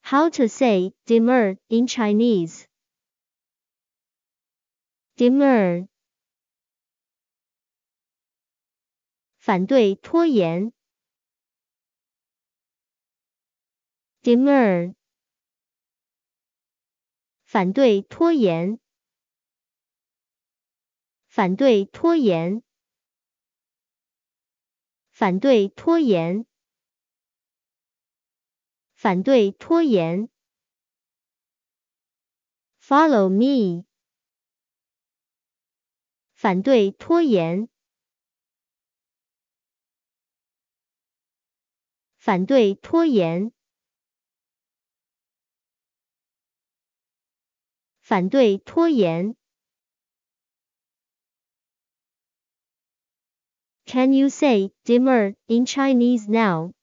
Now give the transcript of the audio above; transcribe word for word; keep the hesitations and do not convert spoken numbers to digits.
How to say demur in Chinese? Demur 反对拖延 demur 反对拖延反对拖延反对拖延反对拖延 Follow me 反对拖延反对拖延反对拖延 Can you say demur in Chinese now?